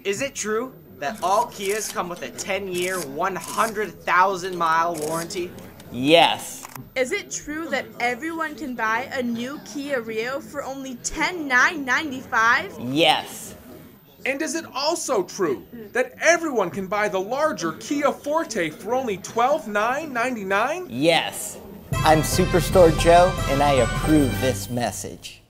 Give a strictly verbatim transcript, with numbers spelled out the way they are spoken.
Is it true that all Kias come with a ten year, one hundred thousand mile warranty? Yes. Is it true that everyone can buy a new Kia Rio for only ten thousand nine hundred ninety-five dollars? Yes. And is it also true that everyone can buy the larger Kia Forte for only twelve thousand nine hundred ninety-nine dollars? Yes. I'm Superstore Joe, and I approve this message.